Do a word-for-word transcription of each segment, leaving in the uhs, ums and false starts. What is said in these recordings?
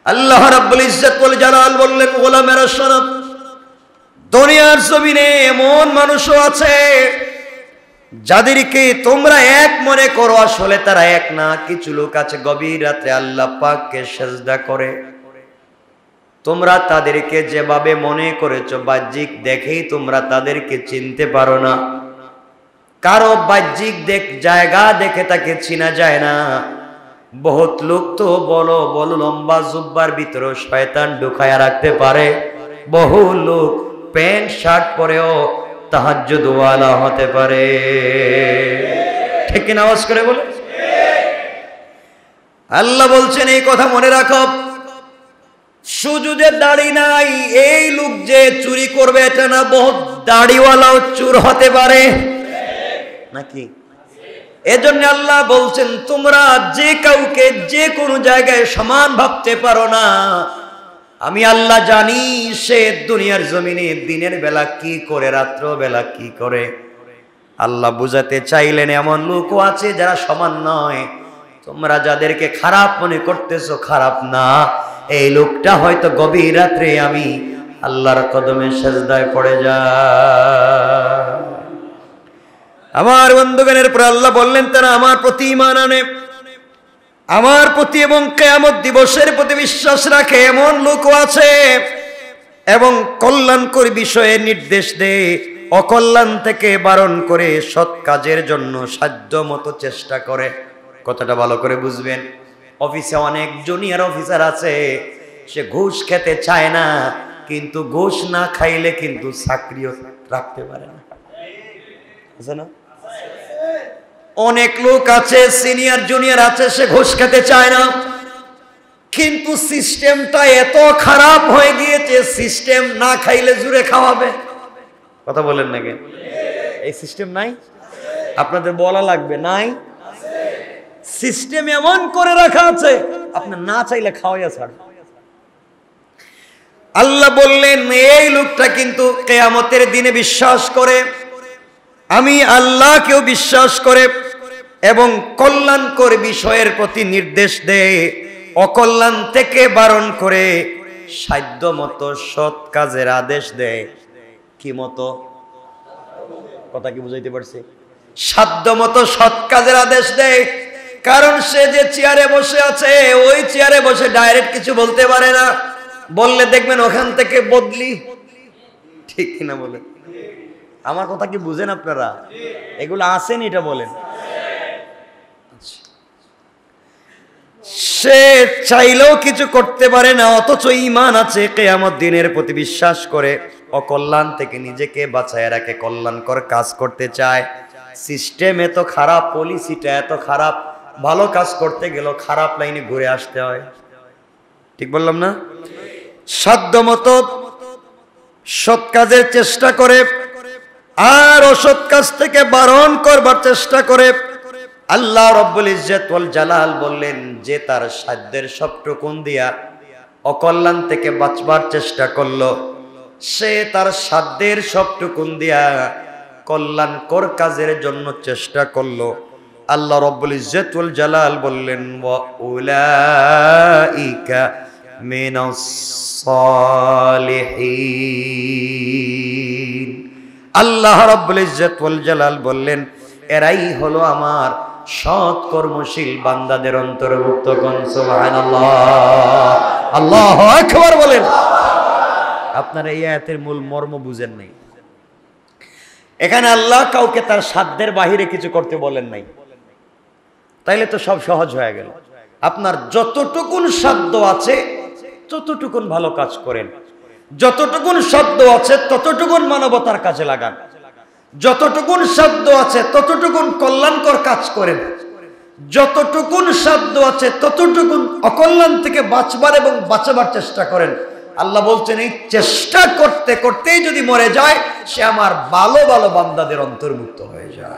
আল্লাহ রাব্বুল ইজ্জত ওয়াল জালাল বললেন, গোলামেরা শোনো, দুনিয়ার জমিনে এমন মানুষও আছে যাদেরকে তোমরা এক মনে করো, আসলে তারা এক না। কিছু লোক আছে গভীর রাতে আল্লাহ পাককে সিজদা করে। তোমরা তাদেরকে যেভাবে মনে করেছো, বাহ্যিক দেখেই তোমরা তাদেরকে চিনতে পারো না। কারো বাহ্যিক দেখ জায়গা দেখে তাকে চিনা যায় না। বহুত লোক তো বলো বলো লম্বা জুব্বার ভিতরে শয়তান ঢুকায়া রাখতে পারে। বহু লোক প্যান্ট শার্ট পরেও তাহাজ্জুদ ওয়ালা হতে পারে। ঠিক কিনা? আওয়াজ করে বলে। আল্লাহ বলছেন এই কথা মনে রাখো, সুজুদের দাড়ি নাই এই লোক যে চুরি করবে এটা না, বহুত দাড়িওয়ালাও চোর হতে পারে নাকি? এজন্য আল্লাহ বলছেন তোমরা যে কাউকে যে কোনো জায়গায় সমান ভাবতে পারো না। আমি আল্লাহ জানি সে দুনিয়ার জমিনে দিনের বেলা কি করে, রাত্র বেলা কি করে। আল্লাহ বুঝাতে চাইলেন এমন লোকও আছে যারা সমান নয়। তোমরা যাদেরকে খারাপ মনে করতেছো খারাপ না, এই লোকটা হয়তো গভীর রাত্রে আমি আল্লাহর কদমে সিজদায় পড়ে যায়। আমার বন্ধুগণের পর আল্লাহ বললেন তারা আমার প্রতি ঈমান আনে, আমার প্রতি এবং কিয়ামত দিবসের প্রতি বিশ্বাস রাখে এমন লোকও আছে, এবং কল্যাণকর বিষয়ে নির্দেশ দেয়, অকল্যাণ থেকে বারণ করে, সৎ কাজের জন্য সাধ্য মতো চেষ্টা করে। কথাটা ভালো করে বুঝবেন। অফিসে অনেক জুনিয়র অফিসার আছে, সে ঘুষ খেতে চায় না, কিন্তু ঘুষ না খাইলে কিন্তু চাকরিও রাখতে পারে না, আছে না? অনেক লোক আছে সিনিয়র জুনিয়র আছে, সে ঘুষ খেতে চায় না, কিন্তু সিস্টেমটা এত খারাপ হয়ে গিয়েছে, সিস্টেম না খাইলে জুড়ে খাওয়াবে। কথা বলেন না কেন? এই সিস্টেম নাই? আপনাদের বলা লাগবে নাই? সিস্টেম এমন করে রাখা আছে আপনি না চাইলে খাওয়াইয়া ছাড়বে। আল্লাহ বললেন এই লোকটা কিন্তু কিয়ামতের দিনে বিশ্বাস করে, আমি আল্লাহকেও বিশ্বাস করে, এবং কল্যাণকর বিষয়ের প্রতি নির্দেশ দেয়, অকল্যাণ থেকে বারণ করে, সাধ্য মতো সৎ কাজের আদেশ দেয়। কি মতো? কথা কি বুঝাইতে পারছি? সাধ্য মতো সৎ কাজের আদেশ দেয়। কারণ সে যে চেয়ারে বসে আছে ওই চেয়ারে বসে ডাইরেক্ট কিছু বলতে পারে না, বললে দেখবেন ওখান থেকে বদলি। ঠিক কিনা বলেন? আমার কথা কি বুঝেন আপনারা? এগুলো আসেন, এটা বলেন। সে চাইলেও কিছু করতে পারে না, অথচ ঈমান আছে, কিয়ামত দিনের প্রতি বিশ্বাস করে, অকল্যাণ থেকে নিজেকে বাঁচায় রাখে, কল্যাণকর কাজ করতে চায়। সিস্টেম এত খারাপ, পলিসিটা এত খারাপ, ভালো কাজ করতে গেলেও খারাপ লাইনে ঘুরে আসতে হয়। ঠিক বললাম না? সাধ্য মতো সৎ কাজের চেষ্টা করে আর অসৎ কাজ থেকে বারণ করবার চেষ্টা করে। আল্লাহ রাব্বুল ইজ্জত ওয়াল জালাল বললেন যে তার সাধ্যের সবটুকুন দিয়া অকল্যাণ থেকে বাঁচবার চেষ্টা করলো, সে তার সাধ্যের সবটুকুন দিয়া কল্যাণকর কাজের জন্য চেষ্টা করলো। আল্লাহ রাব্বুল ইজ্জত ওয়াল জালাল বললেন ওয়া উলাইকা মিনাস সালিহিন। আল্লাহ রাব্বুল ইজ্জত ওয়াল জালাল বললেন এরাই হলো আমার সৎ কর্মশীল বান্দাদের অন্তর্ভুক্ত। কোন সুবহানাল্লাহ, আল্লাহু আকবার বলেন। আপনারা এই আয়াতের মূল মর্ম বুঝেন নাই। এখানে আল্লাহ কাউকে তার সাধ্যের বাহিরে কিছু করতে বলেন নাই, তাইলে তো সব সহজ হয়ে গেল। আপনার যতটুকুন সাধ্য আছে ততটুকুন ভালো কাজ করেন, যতটুকুন সাধ্য আছে ততটুকুন মানবতার কাজে লাগান, যতটুকুন সাধ্য আছে ততটুকুন কল্যাণকর কাজ করেন, যতটুকুন সাধ্য আছে ততটুকুন অকল্যাণ থেকে বাঁচবার এবং বাঁচাবার চেষ্টা করেন। আল্লাহ বলছেন এই চেষ্টা করতে করতেই যদি মরে যায় সে আমার ভালো ভালো বান্দাদের অন্তর্ভুক্ত হয়ে যায়।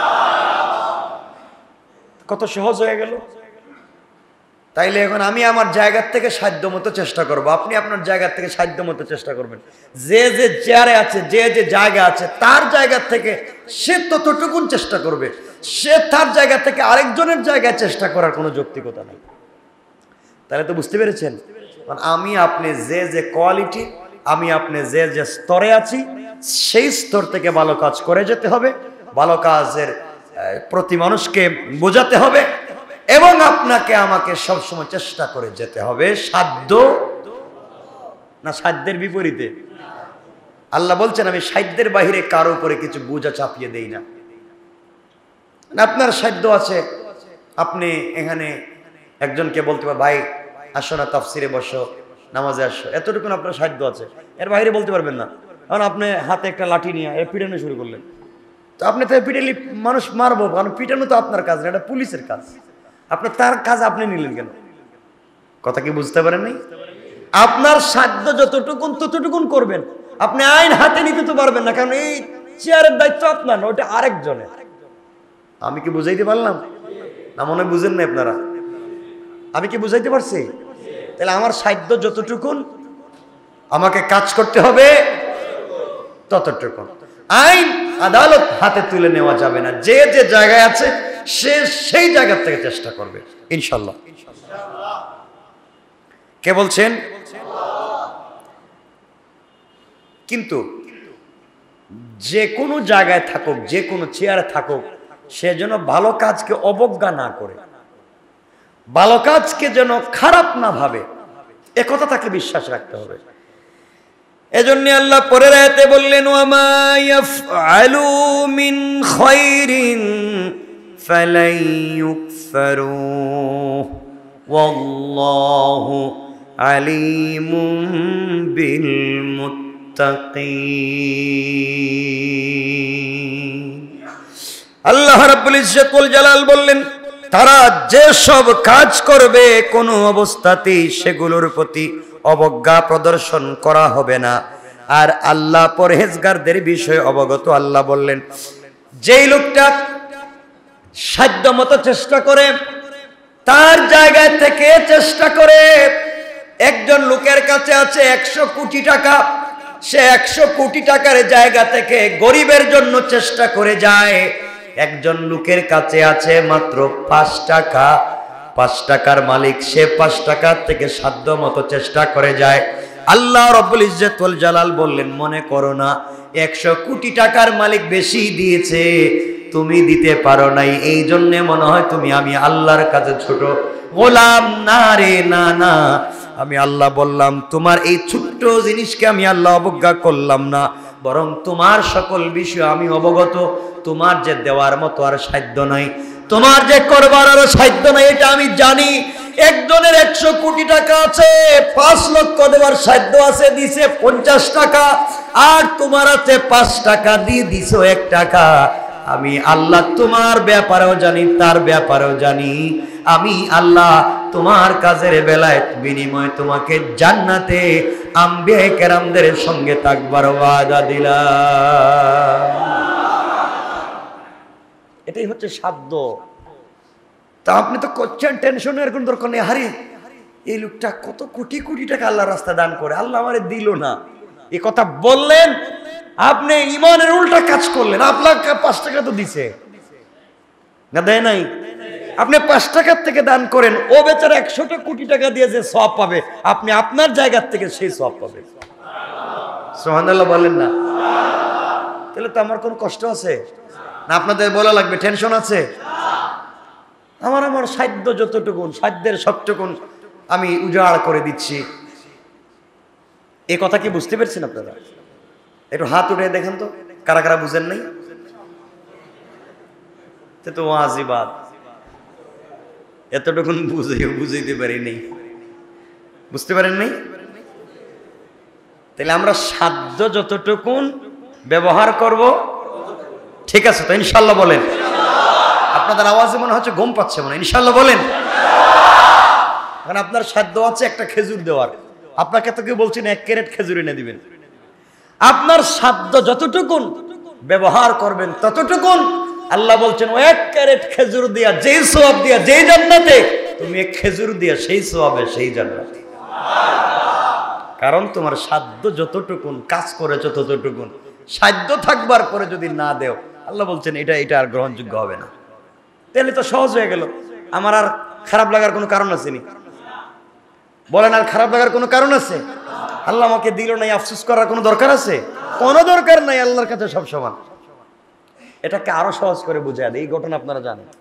কত সহজ হয়ে গেল। তাইলে এখন আমি আমার জায়গার থেকে সাধ্য মতো চেষ্টা করব, আপনি আপনার জায়গার থেকে সাধ্য মতো চেষ্টা করবেন। যে যে চেয়ারে আছে, যে যে জায়গা আছে তার জায়গা থেকে সে ততটুকুন চেষ্টা করবে, সে তার জায়গা থেকে আরেকজনের জায়গায় চেষ্টা করার কোনো যৌক্তিকতা নেই। তাহলে তো বুঝতে পেরেছেন আমি আপনি যে যে কোয়ালিটি, আমি আপনি যে যে স্তরে আছি, সেই স্তর থেকে ভালো কাজ করে যেতে হবে, ভালো কাজের প্রতি মানুষকে বোঝাতে হবে, এবং আপনাকে আমাকে সবসময় চেষ্টা করে যেতে হবে। সাধ্য না সাধ্যের বিপরীতে? আল্লাহ বলছেন আমি সাধ্যের বাহিরে কারো উপরে কিছু বোঝা চাপিয়ে দেই না। আপনার সাধ্য আছে, আপনি এখানে একজনকে বলতে পারেন ভাই আসো না তাফসিরে বসো, নামাজে আসো, এতটুকু আপনার সাধ্য আছে, এর বাইরে বলতে পারবেন না। কারণ আপনি হাতে একটা লাঠি নিয়ে এর পিটানো শুরু করলেন, তো আপনি তো পিটালি মানুষ মারবো, কারণ পিটানো তো আপনার কাজ না, এটা পুলিশের কাজ। আপনার তার কাজ আপনি নিলেন কেন? কথা কি বুঝতে পারেন নাই? আপনার সাধ্য যতটুকুন ততটুকুন করবেন। আপনি আইন হাতে নিতে তো পারবেন না, কারণ এই চেয়ারের দায়িত্ব আপনার না, ওটা আরেকজনের। আমি কি বুঝাইতে পারলাম না? মনে হয় বুঝেন না আপনারা। আমি কি বুঝাইতে পারছি? তাহলে আমার সাধ্য যতটুকুন আমাকে কাজ করতে হবে ততটুকুন। আইন আদালত হাতে তুলে নেওয়া যাবে না, যে যে জায়গায় আছে সে সেই জায়গা থেকে চেষ্টা করবে ইনশাল্লাহ। কে বলছেন? কিন্তু যে কোনো জায়গায় থাকুক, যে কোনো চেয়ারে থাকুক, সে যেন ভালো কাজকে অবজ্ঞা না করে, ভালো কাজকে যেন খারাপ না ভাবে, এ কথা তাকে বিশ্বাস রাখতে হবে। এজন্য আল্লাহ পরের আয়াতে বললেন ওয়ামা ইয়াফআলু মিন খায়রিন ফালাই ইউকফারু ওয়াল্লাহু আলিমুম বিল মুত্তাকিন। আল্লাহ রাব্বুল ইজ্জত ওয়াল জালাল বললেন তারা যে সব কাজ করবে কোনো অবস্থাতেই সেগুলোর প্রতি অবজ্ঞা প্রদর্শন করা হবে না। আর আল্লাহ পরহেজগারদের বিষয়ে অবগত। আল্লাহ বললেন যেই লোকটা সাধ্য মতো চেষ্টা করে, তার জায়গা থেকে চেষ্টা করে, একজন লোকের কাছে আছে একশো কোটি টাকা, সে একশো কোটি টাকার জায়গা থেকে গরিবের জন্য চেষ্টা করে যায়। একজন লোকের কাছে আছে মাত্র পাঁচ টাকা, পাঁচ টাকার মালিক, সে পাঁচ টাকার থেকে সাধ্য মতো চেষ্টা করে যায়। আল্লাহ রাব্বুল ইজ্জত ওয়াল জালাল বললেন মনে করো না একশো কোটি টাকার মালিক বেশি দিয়েছে, তুমি দিতে পারো নাই, এই জন্যে মনে হয় তুমি আমি আল্লাহর কাছে ছোট গোলাম। না রে না না, আমি আল্লাহ বললাম তোমার এই ছোট্ট জিনিসকে আমি আল্লাহ অবজ্ঞা করলাম না, বরং তোমার সকল বিষয় আমি অবগত। তোমার যে দেওয়ার মতো আর সাধ্য নাই, তোমার যে করবার আরো সাধ্য নাই, এটা আমি জানি। একজনের একশো কোটি টাকা আছে, পাঁচ লক্ষ দেওয়ার সাধ্য আছে, দিছে পঞ্চাশ টাকা, আর তোমার আছে পাঁচ টাকা, দিয়ে দিছো এক টাকা। আমি আল্লাহ তোমার ব্যাপারেও জানি, তার ব্যাপারেও জানি। আমি আল্লাহ তোমার কাজের বেলায় বিনিময় তোমাকে জান্নাতে আম্বিয়া কেরামদের সঙ্গে থাকবার ওয়াদা দিলাম। এটাই হচ্ছে সাধ্য। তা আপনি তো করছেন টেনশনের কোন দরকার নেই। হারে এই লোকটা কত কোটি কোটি টাকা আল্লাহর রাস্তায় দান করে, আল্লাহ আমারে দিল না, এই কথা বললেন, আপনি ইমানের উল্টা কাজ করলেন। আপনাকে পাঁচ টাকা তো দিছে না, দেয় নাই? আপনি পাঁচ টাকার থেকে দান করেন, ও বেচারা একশোটা কোটি টাকা দিয়ে যে সওয়াব পাবে, আপনি আপনার জায়গার থেকে সেই সওয়াব পাবে। সুবহানাল্লাহ বলেন না? তাহলে তো আমার কোনো কষ্ট আছে না? আপনাদের বলা লাগবে টেনশন আছে? আমার আমার সাধ্য যতটুকুন, সাধ্যের সবটুকুন আমি উজাড় করে দিচ্ছি। এই কথা কি বুঝতে পেরেছেন আপনারা? একটু হাত উঠে দেখেন তো কারা কারা বুঝেন নাই। তো ওয়াজিবাত এতটুকুন বুঝে বুঝাইতে পারি নাই, বুঝতে পারেন নাই। তাহলে আমরা সাধ্য যতটুকুন ব্যবহার করব, ঠিক আছে তো ইনশাল্লাহ বলেন? আপনাদের আওয়াজে মনে হচ্ছে ঘুম পাচ্ছে মনে, ইনশাল্লাহ বলেন? কারণ আপনার সাধ্য আছে একটা খেজুর দেওয়ার, আপনাকে তো কেউ বলছেন এক ক্যারেট খেজুর এনে দিবেন। আপনার সাধ্য যতটুকুন ব্যবহার করবেন ততটুকুন আল্লাহ বলছেন ও এক ক্যারেট খেজুর দিয়া যেই সওয়াব দিয়া যেই জান্নাতে, তুমি এক খেজুর দিয়া সেই সওয়াবে সেই জান্নাতে। কারণ তোমার সাধ্য যতটুকুন কাজ করেছো ততটুকুন। সাধ্য থাকবার পরে যদি না দেও, আল্লাহ বলছেন এটা এটা আর গ্রহণযোগ্য হবে না। তাহলে তো সহজ হয়ে গেল, আমার আর খারাপ লাগার কোনো কারণ আছে নি? বলেন আর খারাপ লাগার কোনো কারণ আছে? আল্লাহ আমাকে দিল নাই, আফসোস করার কোনো দরকার আছে? কোনো দরকার নাই, আল্লাহর কাছে সব সমান। এটাকে আরো সহজ করে বুঝায় দেয়, এই ঘটনা আপনারা জানেন।